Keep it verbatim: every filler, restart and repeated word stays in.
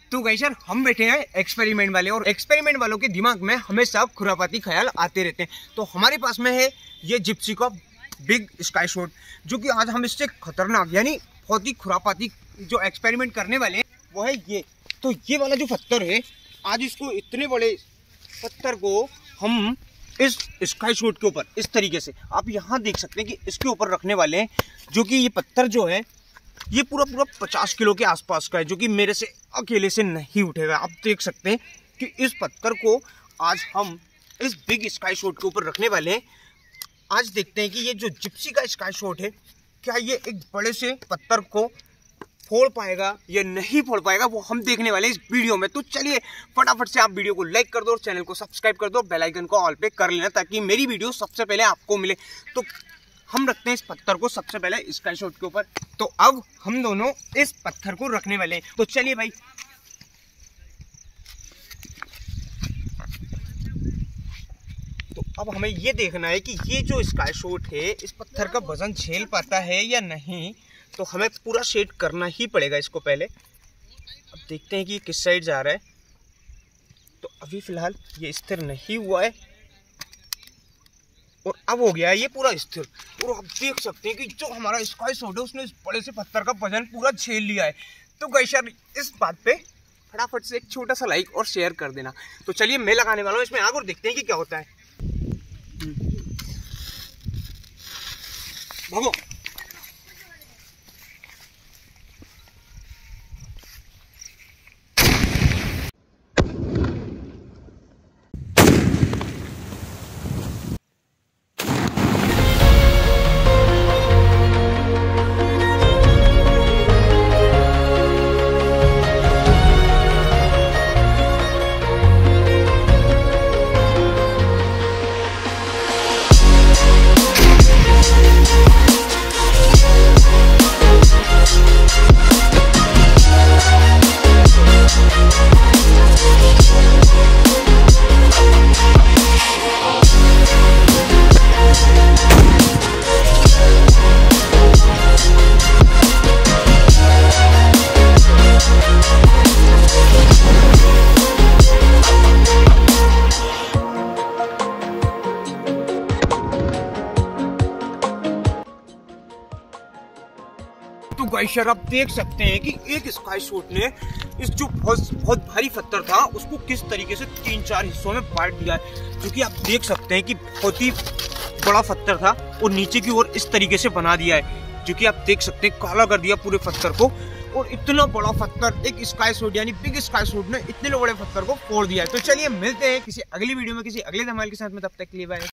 तो गाइस यार हम बैठे हैं एक्सपेरिमेंट वाले, और एक्सपेरिमेंट वालों के दिमाग में हमेशा खुरापाती ख्याल आते रहते हैं। तो हमारे पास में है ये जिप्सी का बिग स्काई शॉट, जो कि आज हम इससे खतरनाक यानी बहुत ही खुरापाती जो एक्सपेरिमेंट करने वाले हैं वो है ये। तो ये वाला जो पत्थर है, आज इसको इतने बड़े पत्थर को हम इस स्काई शॉट के ऊपर इस तरीके से आप यहाँ देख सकते हैं कि इसके ऊपर रखने वाले हैं, जो कि ये पत्थर जो है ये पूरा पूरा पचास किलो के आसपास का है, जो कि मेरे से अकेले से नहीं उठेगा। आप देख सकते हैं कि इस पत्थर को आज हम इस बिग स्काई शॉट के ऊपर रखने वाले हैं। आज देखते हैं कि ये जो जिप्सी का स्काई शॉट है, क्या ये एक बड़े से पत्थर को फोड़ पाएगा या नहीं फोड़ पाएगा, वो हम देखने वाले हैं इस वीडियो में। तो चलिए फटाफट से आप वीडियो को लाइक कर दो और चैनल को सब्सक्राइब कर दो, बेल आइकन को ऑल पे कर लेना ताकि मेरी वीडियो सबसे पहले आपको मिले। तो हम रखते हैं इस पत्थर को सबसे पहले स्काई शॉट के ऊपर। तो अब हम दोनों इस पत्थर को रखने वाले हैं। तो चलिए भाई, तो अब हमें ये देखना है कि ये जो स्काई शॉट है इस पत्थर का वजन झेल पाता है या नहीं। तो हमें पूरा सेट करना ही पड़ेगा इसको पहले। अब देखते हैं कि ये किस साइड जा रहा है। तो अभी फिलहाल ये स्थिर नहीं हुआ है और अब हो गया है ये पूरा स्थिर। और आप देख सकते हैं कि जो हमारा स्काई शॉट है उसने इस बड़े से पत्थर का वजन पूरा झेल लिया है। तो गाइस यार इस बात पे फटाफट से एक छोटा सा लाइक और शेयर कर देना। तो चलिए मैं लगाने वाला हूँ इसमें आग और देखते हैं कि क्या होता है। भागो। तो गाइस यार आप देख सकते हैं कि एक स्काई शॉट ने इस जो बहुत बहुत भारी पत्थर था उसको किस तरीके से तीन चार हिस्सों में बांट दिया है। जो कि आप देख सकते हैं कि बहुत ही बड़ा पत्थर था और नीचे की ओर इस तरीके से बना दिया है, जो कि आप देख सकते हैं काला कर दिया पूरे पत्थर को। और इतना बड़ा पत्थर एक स्काई शॉट यानी बिग स्काई शॉट ने इतने बड़े पत्थर को फोड़ दिया है। तो चलिए मिलते हैं किसी अगली वीडियो में किसी अगले धमाल के साथ में, तब तक के लिए बाय।